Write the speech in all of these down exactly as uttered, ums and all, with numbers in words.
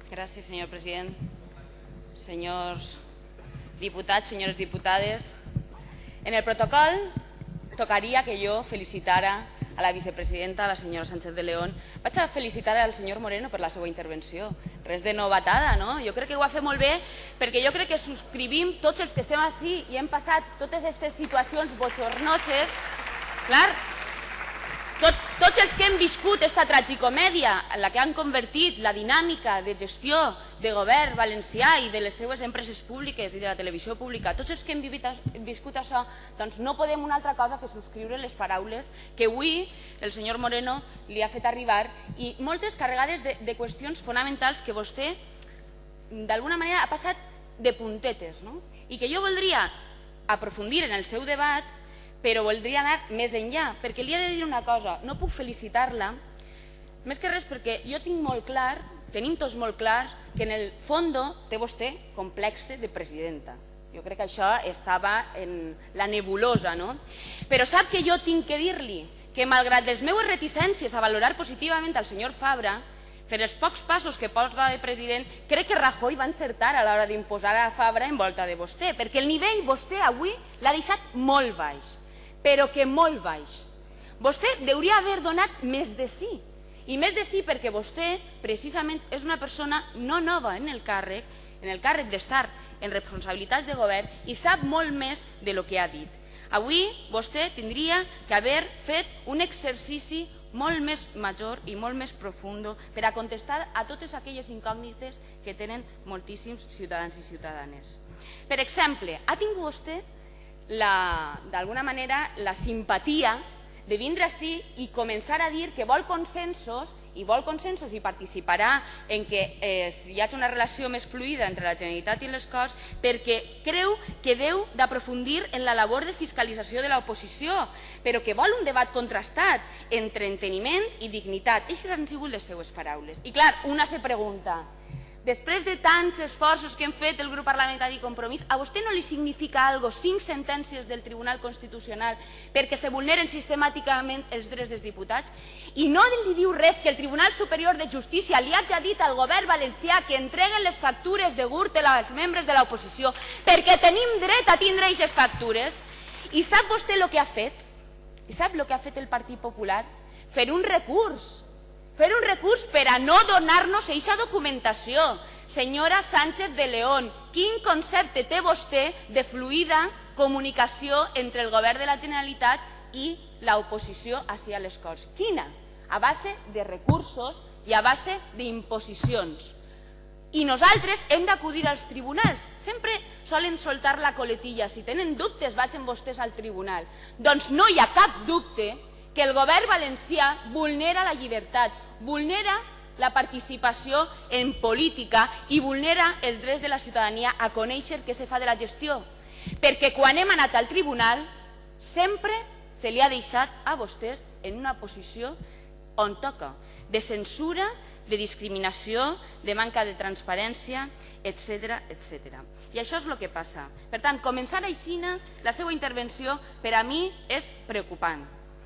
Gràcies, senyor president. Senyors diputats, senyores diputades, en el protocol tocaria que jo felicitara a la vicepresidenta, a la senyora Sánchez de León. Vaig a felicitar al senyor Moreno per la seva intervenció. Res de novetada, no? Jo crec que ho ha fet molt bé perquè jo crec que subscrivim tots els que estem així i hem passat totes aquestes situacions bochornoses. Clar, tot, tots els que hem viscut aquesta tragicomèdia en la que han convertit la dinàmica de gestió de govern valencià i de les seues empreses públiques i de la televisió pública, tots els que hem viscut això, doncs no podem una altra cosa que subscriure les paraules que avui el senyor Moreno li ha fet arribar i moltes carregades de, de qüestions fonamentals que vostè d'alguna manera ha passat de puntetes, no? I que jo voldria aprofundir en el seu debat, però voldria anar més enllà, perquè li he de dir una cosa, no puc felicitar-la, més que res perquè jo tinc molt clar, tenim tots molt clar, que en el fondo té vostè complexe de presidenta. Jo crec que això estava en la nebulosa, no? Però sap que jo tinc que dir-li que malgrat les meves reticències a valorar positivament al senyor Fabra, per els pocs passos que posa de president, crec que Rajoy va encertar a l'hora d'imposar a Fabra en volta de vostè, perquè el nivell vostè avui l'ha deixat molt baix, però que molt baix. Vostè hauria haver donat més de sí, i més de sí perquè vostè precisament és una persona no nova en el càrrec, en el càrrec d'estar en responsabilitats de govern i sap molt més de lo que ha dit. Avui vostè tindria que haver fet un exercici molt més major i molt més profundo per a contestar a totes aquelles incògnites que tenen moltíssims ciutadans i ciutadanes. Per exemple, ha tingut vostè d'alguna manera la simpatia de vindre ací i començar a dir que vol consensos i vol consensos i participarà en que hi hagi una relació més fluida entre la Generalitat i les Corts perquè creu que deu d'aprofundir en la labor de fiscalització de l'oposició, però que vol un debat contrastat entre enteniment i dignitat. Aquestes han sigut les seues paraules. I clar, una se pregunta, després de tants esforços que hem fet el grup parlamentari Compromís, a vostè no li significa algo cinc sentències del Tribunal Constitucional perquè se vulneren sistemàticament els drets dels diputats? I no li diu res que el Tribunal Superior de Justícia li hagi dit al govern valencià que entreguen les factures de Gürtel als membres de l'oposició perquè tenim dret a tindre aquestes factures? I sap vostè el que ha fet? I sap el que ha fet el Partit Popular? Fer un recurs. Fer un recurs per a no donar-nos aquesta documentació. Senyora Sánchez de León, quin concepte té vostè de fluida comunicació entre el govern de la Generalitat i l'oposició hacia les Corts? Quina? A base de recursos i a base d'imposicions. I nosaltres hem d'acudir als tribunals. Sempre solen soltar la coletilla. Si tenen dubtes, vagin vostès al tribunal. Doncs no hi ha cap dubte que el govern valencià vulnera la llibertat, vulnera la participació en política i vulnera els drets de la ciutadania a conèixer què se fa de la gestió. Perquè quan hem anat al tribunal sempre se li ha deixat a vostès en una posició on toca, de censura, de discriminació, de manca de transparència, etcètera, etcètera. I això és el que passa. Per tant, començar així la seva intervenció per a mi és preocupant.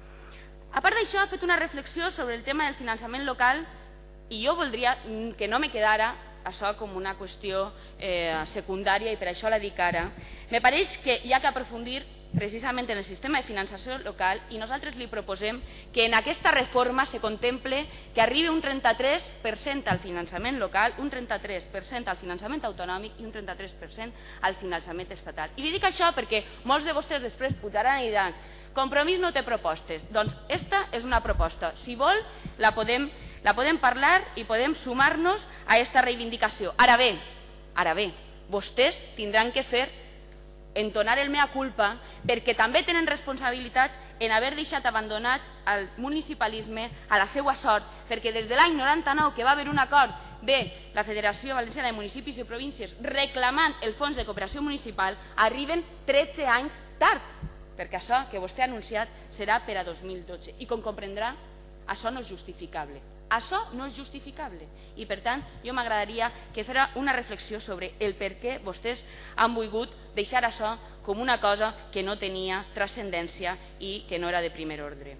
A part d'això, ha fet una reflexió sobre el tema del finançament local i jo voldria que no me quedara això com una qüestió secundària i per això la dic ara. Me pareix que hi ha que aprofundir precisament en el sistema de finançació local i nosaltres li proposem que en aquesta reforma se contemple que arribi un trenta-tres per cent al finançament local, un trenta-tres per cent al finançament autonòmic i un trenta-tres per cent al finançament estatal. I li dic això perquè molts de vostès després pujaran i diran Compromís no té propostes. Doncs esta és una proposta. Si vol, la podem, la podem parlar i podem sumar-nos a aquesta reivindicació. Ara bé, ara bé, vostès tindran que fer entonar el mea culpa perquè també tenen responsabilitats en haver deixat abandonats al municipalisme a la seva sort, perquè des de l'any noranta-nou que va haver un acord de la Federació Valenciana de Municipis i Províncies reclamant el fons de cooperació municipal, arriben tretze anys tard, perquè això que vostè ha anunciat serà per a dos mil dotze. I com comprendrà, això no és justificable. Això no és justificable. I per tant, jo m'agradaria que fera una reflexió sobre el per què vostès han volgut deixar això com una cosa que no tenia transcendència i que no era de primer ordre.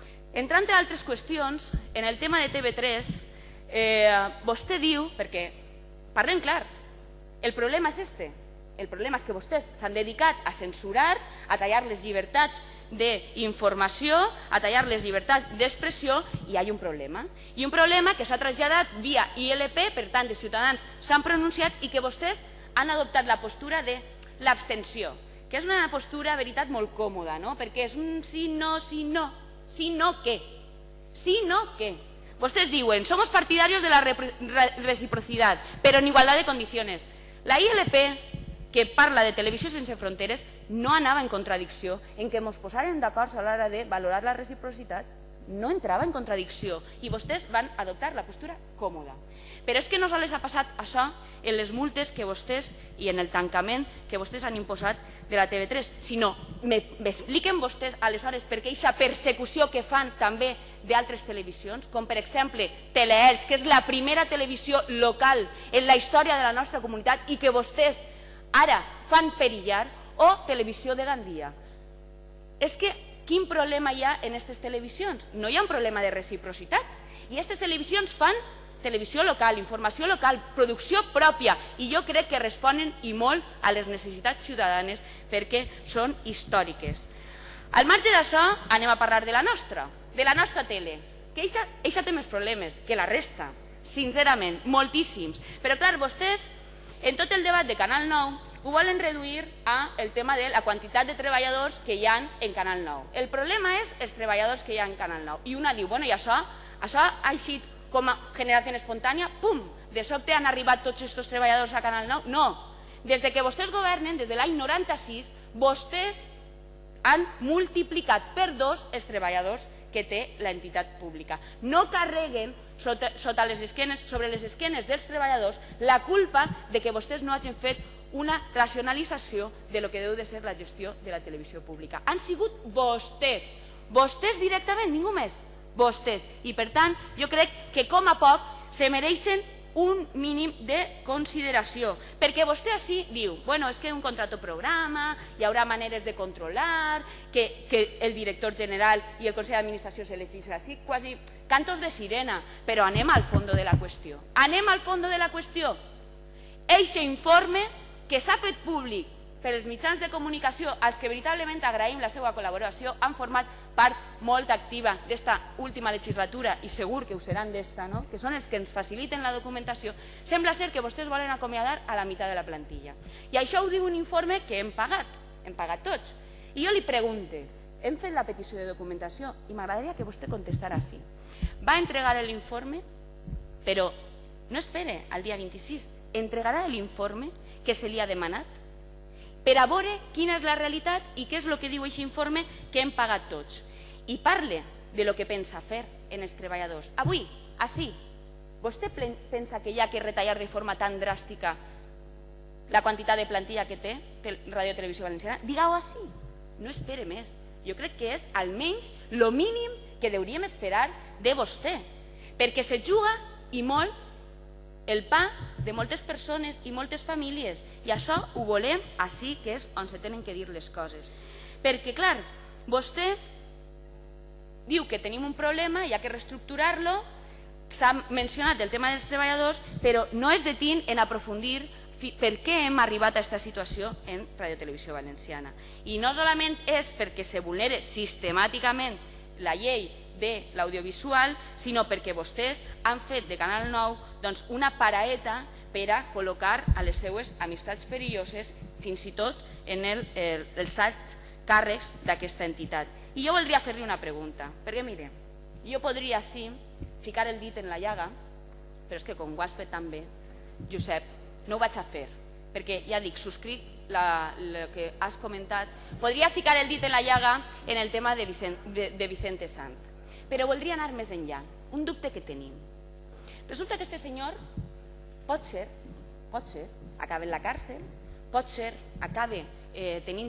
Entrant en altres qüestions, en el tema de T V tres, vostè diu, perquè Parlem clar. El problema és este. El problema és que vostès s'han dedicat a censurar, a tallar les llibertats d'informació, a tallar les llibertats d'expressió, i hi ha un problema. I un problema que s'ha traslladat via I L P, per tant, els ciutadans s'han pronunciat i que vostès han adoptat la postura de l'abstenció, que és una postura, veritat, molt còmoda, no? Perquè és un sí, no, sí, no. Sí, no, què? Sí, no, què? Vostès diuen, somos partidarios de la reciprocidad, pero en igualdad de condiciones. La I L P, que parla de Televisió Sense Fronteres, no anava en contradicció en què ens posaren d'acord a l'hora de valorar la reciprocitat. No entrava en contradicció i vostès van adoptar la postura còmoda. Però és que no sols ha passat això en les multes que vostès i en el tancament que vostès han imposat de la T V tres, sinó m'expliquen vostès aleshores per què aquesta persecució que fan també d'altres televisions, com per exemple Teleelch, que és la primera televisió local en la història de la nostra comunitat i que vostès ara fan perillar, o Televisió de Gandia. És que quin problema hi ha en aquestes televisions? No hi ha un problema de reciprocitat. I aquestes televisions fan televisió local, informació local, producció pròpia, i jo crec que responen i molt a les necessitats ciutadanes perquè són històriques. Al marge d'això, anem a parlar de la nostra, de la nostra tele, que eixa té més problemes que la resta, sincerament, moltíssims. Però clar, vostès, en tot el debat de Canal nou, ho volen reduir al tema de la quantitat de treballadors que hi ha en Canal nou. El problema és els treballadors que hi ha en Canal nou. I una diu, bueno, i això, això ha eixit com a generació espontània, pum, de sobte han arribat tots aquests treballadors a Canal nou? No. Des que vostès governen, des de l'any noranta-sis, vostès han multiplicat per dos els treballadors que té l'entitat pública. No carreguen sota les esquenes, sobre les esquenes dels treballadors la culpa de que vostès no hagin fet una racionalització de lo que deu de ser la gestió de la televisió pública. Han sigut vostès, vostès directament, ningú més, vostès. I per tant, jo crec que com a poc se mereixen un mínim de consideració, perquè vostè així diu, bueno, és que un contrato programa, hi haurà maneres de controlar, que, que el director general i el Consell d'Administració s'elegeixin així, quasi cantos de sirena, però anem al fons de la qüestió. Anem al fons de la qüestió. Eixe informe que s'ha fet públic per els mitjans de comunicació, als que veritablement agraïm la seva col·laboració, han format part molt activa d'esta última legislatura i segur que ho seran d'esta, no? Que són els que ens faciliten la documentació. Sembla ser que vostès volen acomiadar a la meitat de la plantilla. I això ho diu un informe que hem pagat, hem pagat tots. I jo li pregunte, hem fet la petició de documentació i m'agradaria que vostè contestara així. Va entregar l'informe, però no espere al dia vint-i-sis, entregarà l'informe que se li ha demanat per a veure quina és la realitat i què és el que diu aquest informe que hem pagat tots. I parle de lo que pensa fer en els treballadors. Avui, així, vostè pensa que hi ha que retallar de forma tan dràstica la quantitat de plantilla que té Ràdio Televisió Valenciana? Digue-ho així, no espere més. Jo crec que és almenys el mínim que hauríem esperar de vostè, perquè se juga i molt el pa de moltes persones i moltes famílies, i això ho volem així, que és on se tenen que dir les coses. Perquè, clar, vostè diu que tenim un problema, hi ha que reestructurar-lo, s'ha mencionat el tema dels treballadors, però no es detin en aprofundir per què hem arribat a aquesta situació en Ràdio Televisió Valenciana. I no solament és perquè se vulnera sistemàticament la llei de l'audiovisual, sinó perquè vostès han fet de Canal nou una paraeta per a col·locar a les seues amistats perilloses, fins i tot en els alts càrrecs d'aquesta entitat. I jo voldria fer-li una pregunta, perquè mire, jo podria sí ficar el dit en la llaga, però és que com ho has fet tan bé, Josep, no ho vaig a fer, perquè ja dic, subscric el que has comentat, podria ficar el dit en la llaga en el tema de Vicente Sanz, però voldria anar més enllà, un dubte que tenim. Resulta que aquest senyor pot ser, pot ser, acaba en la càrcel, pot ser, acaba tenint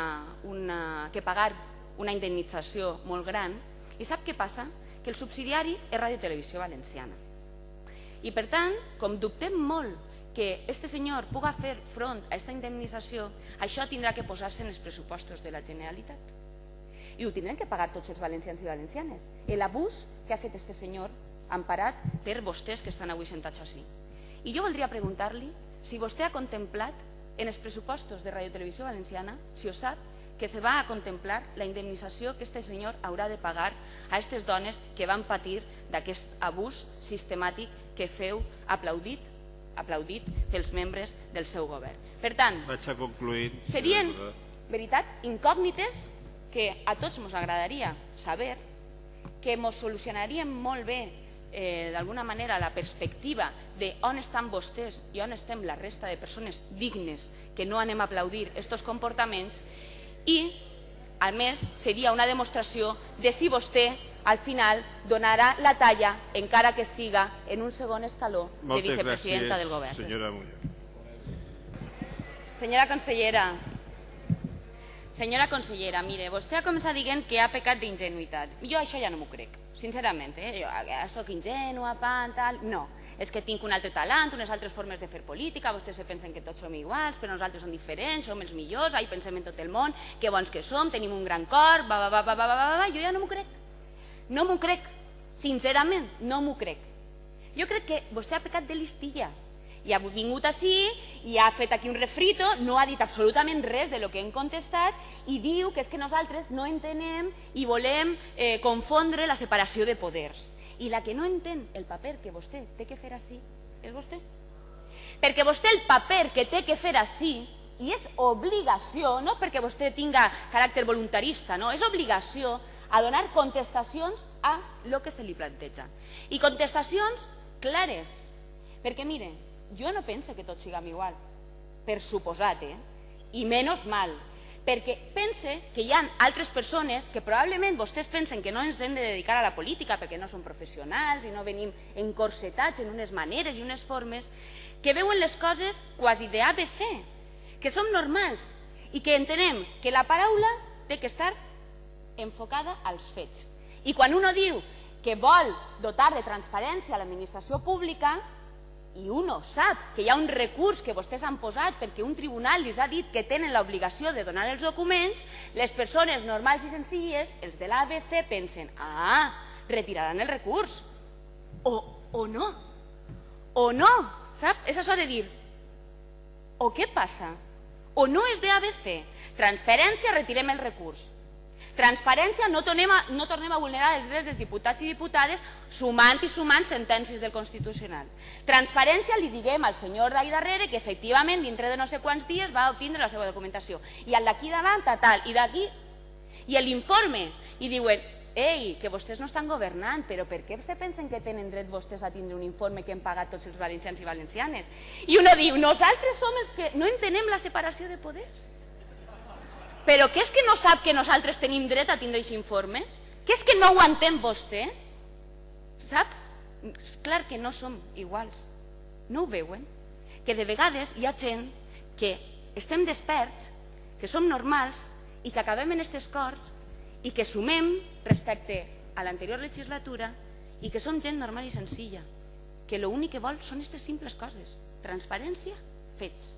que pagar una indemnització molt gran, i sap què passa? Que el subsidiari és Ràdio Televisió Valenciana. I per tant, com dubtem molt que aquest senyor puga fer front a aquesta indemnització, això tindrà que posar-se en els pressupostos de la Generalitat. I ho tindran que pagar tots els valencians i valencianes. L'abús que ha fet aquest senyor emparat per vostès que estan avui sentats així. I jo voldria preguntar-li si vostè ha contemplat en els pressupostos de Radio Televisió Valenciana, si ho sap, que se va a contemplar la indemnització que este senyor haurà de pagar a aquestes dones que van patir d'aquest abús sistemàtic que feu aplaudit, aplaudit pels membres del seu govern. Per tant, serien, veritat, incògnites que a tots ens agradaria saber, que ens solucionarien molt bé Eh, d'alguna manera la perspectiva de on estan vostès i on estem la resta de persones dignes que no anem a aplaudir aquests comportaments i, a més, seria una demostració de si vostè al final donarà la talla, encara que siga en un segon escaló de vicepresidenta del govern. Senyora Muñoz. Senyora consellera, senyora consellera, mire, vostè ha començat dient que ha pecat d'ingenuïtat. Jo això ja no m'ho crec. Sincerament, eh? jo soc ingenua, pan, tal... No, és que tinc un altre talent, unes altres formes de fer política, vostès se pensen que tots som iguals, però nosaltres som diferents, som els millors, ai, pensem en tot el món, que bons que som, tenim un gran cor, va, va, va, va, va, va, va, jo ja no m'ho crec. No m'ho crec, sincerament, no m'ho crec. Jo crec que vostè ha pecat de listilla. I ha vingut així i ha fet aquí un refrito, no ha dit absolutament res de lo que hem contestat i diu que és que nosaltres no entenem i volem eh, confondre la separació de poders. I la que no entén el paper que vostè té que fer així és vostè. Perquè vostè el paper que té que fer així, i és obligació, no perquè vostè tinga caràcter voluntarista, no, és obligació a donar contestacions a lo que se li planteja. I contestacions clares. Perquè, mire, jo no penso que tots siguem igual, per suposat, eh? I menys mal, perquè pense que hi ha altres persones que probablement vostès pensen que no ens hem de dedicar a la política perquè no som professionals i no venim encorsetats en unes maneres i unes formes, que veuen les coses quasi d'A B C, que som normals i que entenem que la paraula té que estar enfocada als fets. I quan uno diu que vol dotar de transparència a l'administració pública, i uno sap que hi ha un recurs que vostès han posat perquè un tribunal els ha dit que tenen l'obligació de donar els documents, les persones normals i senzilles, els de l'A B C, pensen, ah, retiraran el recurs. O, o no. O no, sap? És això de dir, o què passa? O no és de A B C. Transparència, retirem el recurs. Transparència, no tornem, a, no tornem a vulnerar els drets dels diputats i diputades sumant i sumant sentències del Constitucional. Transparència, li diguem al senyor d'ahí darrere que efectivament dintre de no sé quants dies va obtindre la seva documentació. I al d'aquí davant, tal, i d'aquí... I l'informe, i diuen, ei, que vostès no estan governant, però per què se pensen que tenen dret vostès a tindre un informe que hem pagat tots els valencians i valencianes? I uno diu, nosaltres som els que no entenem la separació de poders. Però què és que no sap que nosaltres tenim dret a tindre aquest informe? Què és que no ho entén vostè? Sap? És clar que no som iguals. No ho veuen? Que de vegades hi ha gent que estem desperts, que som normals i que acabem en aquestes corts i que sumem respecte a l'anterior legislatura i que som gent normal i senzilla, que l'únic que vol són aquestes simples coses. Transparència, fets.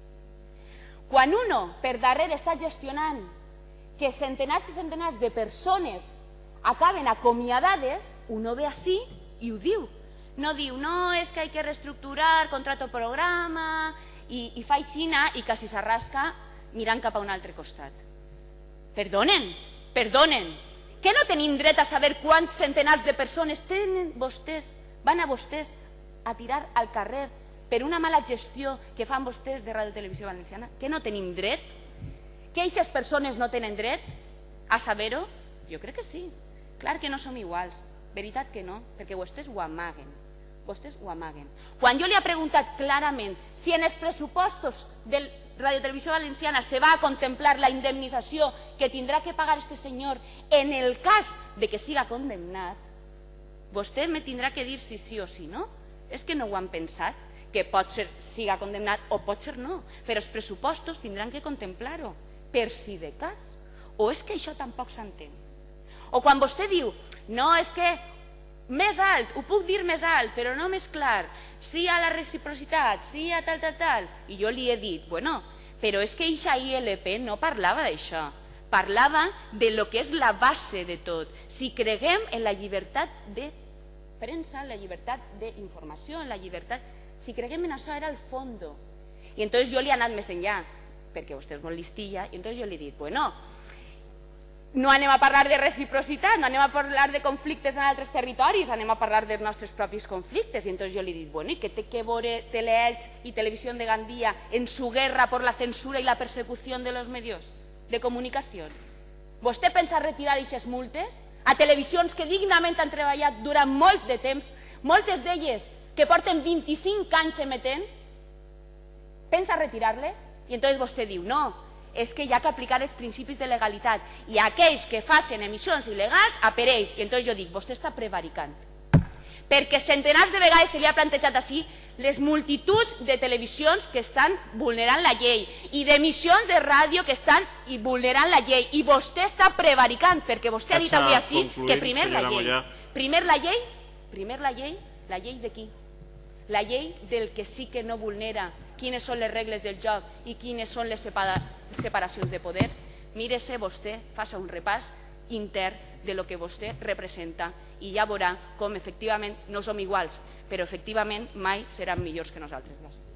Quan uno per darrere està gestionant que centenars i centenars de persones acaben acomiadades, uno ve així i ho diu. No diu, no, és que hay que reestructurar, contrato programa, i, i fa aixina i quasi s'arrasca mirant cap a un altre costat. Perdonen, perdonen, que no tenim dret a saber quants centenars de persones tenen vostès, van a vostès a tirar al carrer per una mala gestió que fan vostès de Ràdio Televisió Valenciana? Que no tenim dret? Que aquestes persones no tenen dret a saber-ho? Jo crec que sí. Clar que no som iguals. Veritat que no, perquè vostès ho amaguen. Vostès ho amaguen. Quan jo li he preguntat clarament si en els pressupostos de Ràdio Televisió Valenciana se va a contemplar la indemnització que tindrà que pagar este senyor en el cas de que siga condemnat, vostè me tindrà que dir si sí o si no. És que no ho han pensat, que pot ser siga condemnat o pot ser no, però els pressupostos tindran que contemplar-ho, per si de cas. O és que això tampoc s'entén? O quan vostè diu, no, és que més alt, ho puc dir més alt, però no més clar, sí a la reciprocitat, sí a tal, tal, tal, i jo li he dit, bueno, però és que eixa I L P no parlava d'això, parlava de lo que és la base de tot, si creguem en la llibertat de premsa, en la llibertat d'informació, en la llibertat Si creguem en això era el fondo. I entonces jo li he anat més enllà, perquè vostè és molt listilla, i entonces jo li he dit, bueno, no anem a parlar de reciprocitat, no anem a parlar de conflictes en altres territoris, anem a parlar dels nostres propis conflictes. I entonces jo li he dit, bueno, ¿y qué té que veure Teleelch y Televisión de Gandía en su guerra por la censura y la persecución de los medios de comunicación? Vostè pensa retirar aquestes multes a televisions que dignament han treballat durant molt de temps, moltes d'elles que porten vint-i-cinc anys emetent? Pensa retirar-les? I entonces vostè diu, no, és que hi ha que aplicar els principis de legalitat i aquells que facin emissions il·legals a per ells. I entonces jo dic, vostè està prevaricant. Perquè centenars de vegades se li ha plantejat així les multituds de televisions que estan vulnerant la llei i d'emissions de ràdio que estan vulnerant la llei. I vostè està prevaricant, perquè vostè ha dit avui així que primer la llei. Primer la llei? Primer la llei? La llei de qui? La llei del que sí que no vulnera quines són les regles del joc i quines són les separacions de poder. Mírese vostè, faça un repàs intern de lo que vostè representa i ja veurà com efectivament no som iguals, però efectivament mai seran millors que nosaltres.